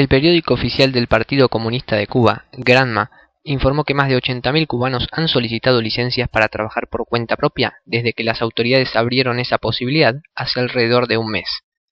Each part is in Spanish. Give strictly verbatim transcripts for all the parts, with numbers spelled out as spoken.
El periódico oficial del Partido Comunista de Cuba, Granma, informó que más de ochenta mil cubanos han solicitado licencias para trabajar por cuenta propia desde que las autoridades abrieron esa posibilidad hace alrededor de un mes.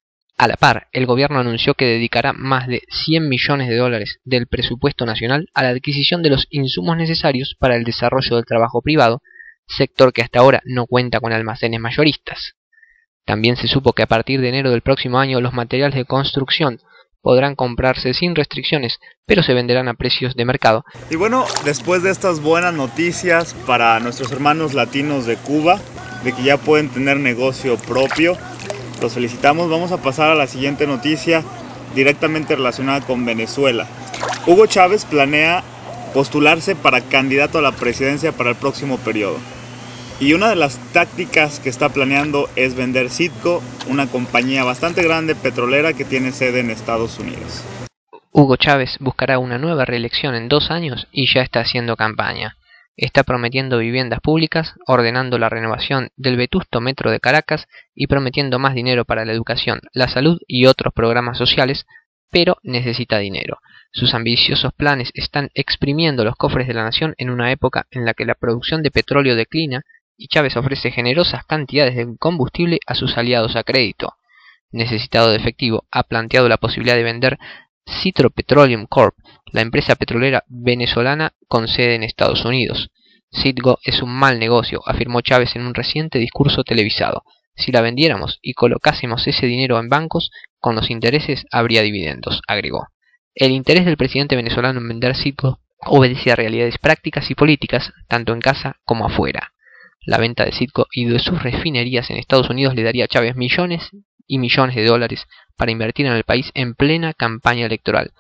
A la par, el gobierno anunció que dedicará más de cien millones de dólares del presupuesto nacional a la adquisición de los insumos necesarios para el desarrollo del trabajo privado, sector que hasta ahora no cuenta con almacenes mayoristas. También se supo que a partir de enero del próximo año los materiales de construcción podrán comprarse sin restricciones, pero se venderán a precios de mercado. Y bueno, después de estas buenas noticias para nuestros hermanos latinos de Cuba, de que ya pueden tener negocio propio, los felicitamos. Vamos a pasar a la siguiente noticia directamente relacionada con Venezuela. Hugo Chávez planea postularse para candidato a la presidencia para el próximo periodo. Y una de las tácticas que está planeando es vender Citgo, una compañía bastante grande petrolera que tiene sede en Estados Unidos. Hugo Chávez buscará una nueva reelección en dos años y ya está haciendo campaña. Está prometiendo viviendas públicas, ordenando la renovación del vetusto metro de Caracas y prometiendo más dinero para la educación, la salud y otros programas sociales, pero necesita dinero. Sus ambiciosos planes están exprimiendo los cofres de la nación en una época en la que la producción de petróleo declina y Chávez ofrece generosas cantidades de combustible a sus aliados a crédito. Necesitado de efectivo, ha planteado la posibilidad de vender Citro Petroleum Corp, la empresa petrolera venezolana con sede en Estados Unidos. Citgo es un mal negocio, afirmó Chávez en un reciente discurso televisado. Si la vendiéramos y colocásemos ese dinero en bancos, con los intereses habría dividendos, agregó. El interés del presidente venezolano en vender Citgo obedece a realidades prácticas y políticas, tanto en casa como afuera. La venta de Citgo y de sus refinerías en Estados Unidos le daría a Chávez millones y millones de dólares para invertir en el país en plena campaña electoral.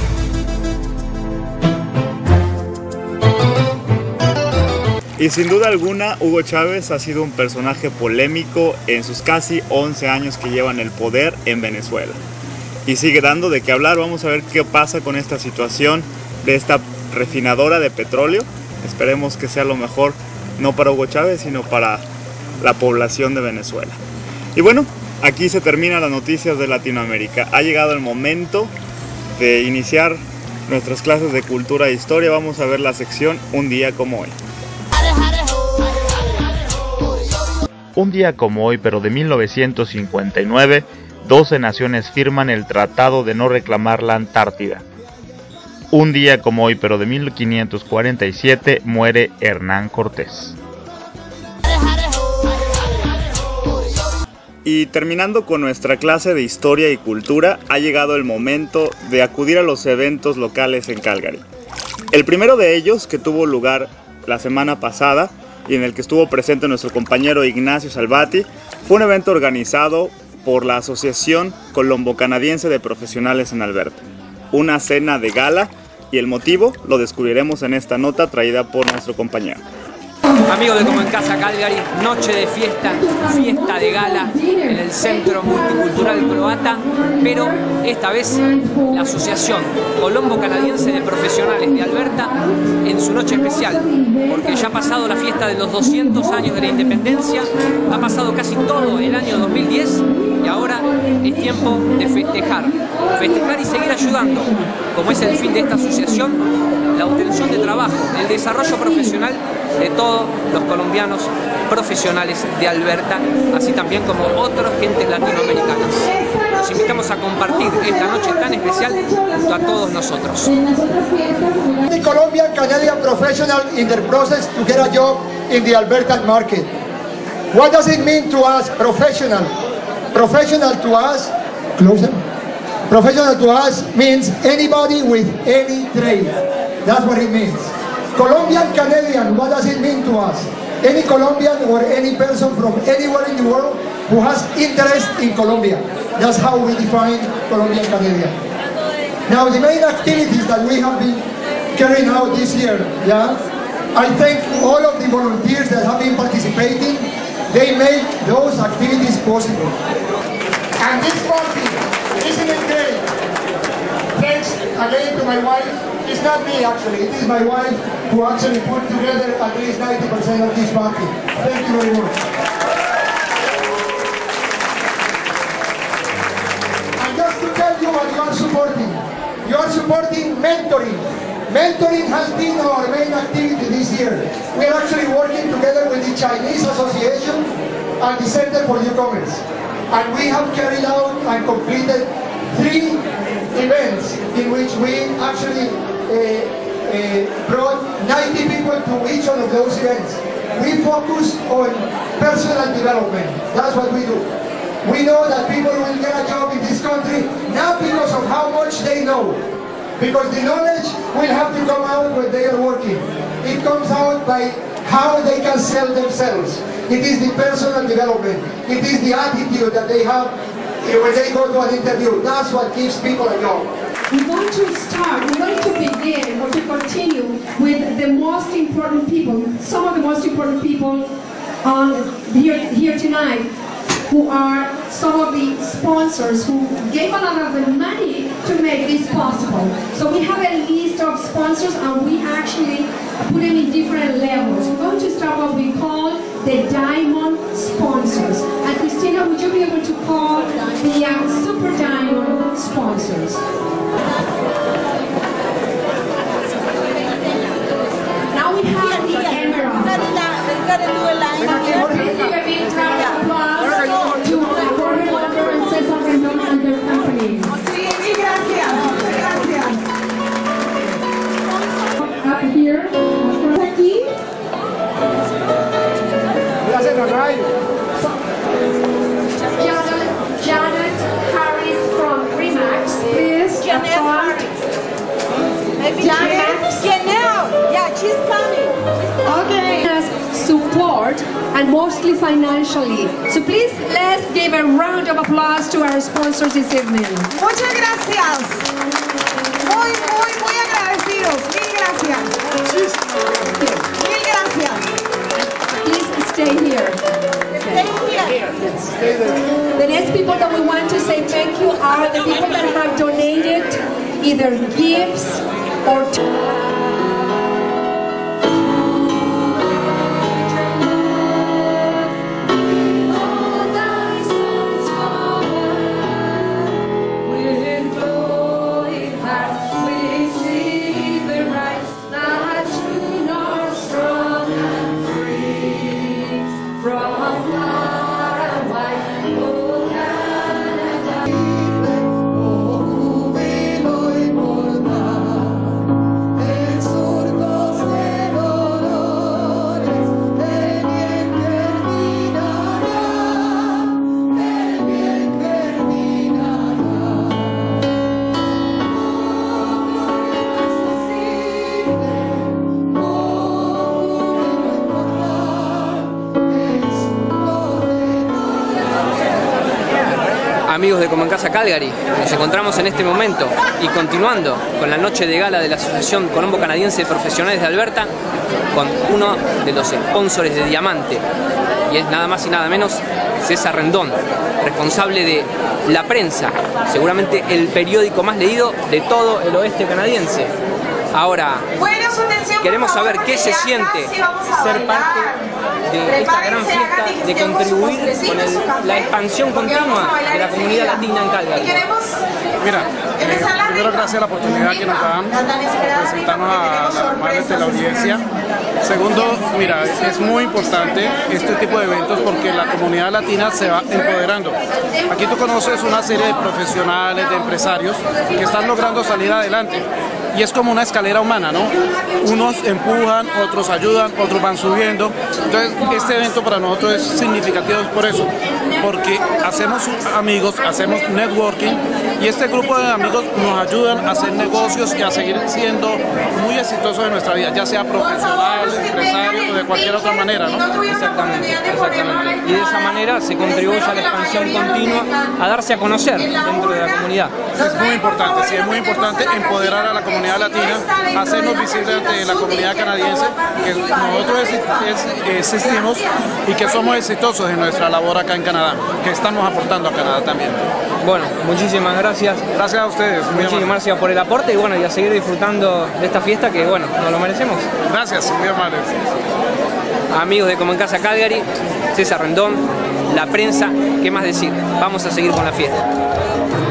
Y sin duda alguna, Hugo Chávez ha sido un personaje polémico en sus casi once años que lleva en el poder en Venezuela. Y sigue dando de qué hablar. Vamos a ver qué pasa con esta situación de esta refinadora de petróleo. Esperemos que sea lo mejor, no para Hugo Chávez, sino para la población de Venezuela. Y bueno, aquí se terminan las noticias de Latinoamérica. Ha llegado el momento de iniciar nuestras clases de cultura e historia. Vamos a ver la sección Un día como hoy. Un día como hoy, pero de mil novecientos cincuenta y nueve, doce naciones firman el Tratado de no reclamar la Antártida. Un día como hoy, pero de mil quinientos cuarenta y siete, muere Hernán Cortés. Y terminando con nuestra clase de historia y cultura, ha llegado el momento de acudir a los eventos locales en Calgary. El primero de ellos, que tuvo lugar la semana pasada y en el que estuvo presente nuestro compañero Ignacio Salvati, fue un evento organizado por la Asociación Colombo-Canadiense de Profesionales en Alberta. Una cena de gala, y el motivo lo descubriremos en esta nota traída por nuestro compañero. Amigos de Como en Casa Calgary, noche de fiesta, fiesta de gala en el Centro Multicultural Croata, pero esta vez la Asociación Colombo-Canadiense de Profesionales de Alberta en su noche especial, porque ya ha pasado la fiesta de los doscientos años de la independencia, ha pasado casi todo el año dos mil diez y ahora es tiempo de festejar, festejar y seguir ayudando, como es el fin de esta asociación, la obtención de trabajo, el desarrollo profesional de todos los colombianos profesionales de Alberta, así también como otras gentes latinoamericanas. Los invitamos a compartir esta noche tan especial junto a todos nosotros. The Colombian Canadian professional in the process to get a job in the Albertan market. What does it mean to us, professional? Professional to us, closer. Professional to us means anybody with any trade. That's what it means. Colombian Canadian, what does it mean to us? Any Colombian or any person from anywhere in the world who has interest in Colombia. That's how we define Colombian Canadian. Now the main activities that we have been carrying out this year, yeah, I thank all of the volunteers that have been participating. They make those activities possible. And this party, isn't it great? Thanks again to my wife. It's not me actually, it is my wife who actually put together at least ninety percent of this party. Thank you very much. And just to tell you what you are supporting, You are supporting mentoring. Mentoring has been our main activity this year. We are actually working together with the Chinese Association and the Center for Newcomers. And we have carried out and completed three events in which we actually uh, uh, brought ninety people to each one of those events. We focus on personal development. That's what we do. We know that people will get a job in this country not because of how much they know, because the knowledge will have to come out when they are working. It comes out by how they can sell themselves. It is the personal development. It is the attitude that they have when they go to an interview. That's what gives people a job. We want to start, we want to begin or to continue with the most important people, some of the most important people on here, here tonight, who are some of the sponsors who gave a lot of the money to make this possible. So we have a list of sponsors and we actually put them in different levels. We're going to start what we call the diamond sponsors. And Christina, would you be able to call the uh, super diamond sponsors? Now we have the emerald. Please give a big round of applause to Jorge Walker and Cesar Rendon and their company. Up here, aquí. Janet, Janet Harris from Remax, please. Janet Harris. Maybe Janet. Janelle. Yeah, she's coming. Okay. Support and mostly financially. So please let's give a round of applause to our sponsors this evening. Muchas gracias. Muy, muy, muy agradecidos. Mil gracias. Mil gracias. Please stay here. Stay here. The next people that we want to say thank you are the people that have donated either gifts or amigos de Como en Casa Calgary, nos encontramos en este momento y continuando con la noche de gala de la Asociación Colombo Canadiense de Profesionales de Alberta con uno de los sponsors de Diamante, y es nada más y nada menos César Rendón, responsable de La Prensa, seguramente el periódico más leído de todo el oeste canadiense. Ahora, queremos saber qué se siente ser parte de esta gran fiesta, de contribuir con el, la expansión continua de la comunidad latina en Calgary. Mira, eh, primero gracias a la oportunidad que nos dan por presentarnos a las madres de la audiencia. Segundo, mira, es muy importante este tipo de eventos porque la comunidad latina se va empoderando. Aquí tú conoces una serie de profesionales, de empresarios que están logrando salir adelante. Y es como una escalera humana, ¿no? Unos empujan, otros ayudan, otros van subiendo. Entonces, este evento para nosotros es significativo por eso, porque hacemos amigos, hacemos networking, y este grupo de amigos nos ayudan a hacer negocios y a seguir siendo muy exitosos en nuestra vida, ya sea profesional, empresario o de cualquier otra manera, ¿no? Exactamente, exactamente. Y de esa manera se contribuye a la expansión continua, a darse a conocer dentro de la comunidad. Es muy importante, sí, es muy importante empoderar a la comunidad latina, hacernos visibles ante la comunidad canadiense, que nosotros es, es, existimos y que somos exitosos en nuestra labor acá en Canadá, que estamos aportando a Canadá también. Bueno, muchísimas gracias. Gracias a ustedes. Muchísimas gracias por el aporte y bueno, y a seguir disfrutando de esta fiesta que bueno, nos lo merecemos. Gracias, muy amables. Amigos de Como en Casa Calgary, César Rendón, La Prensa, ¿qué más decir? Vamos a seguir con la fiesta.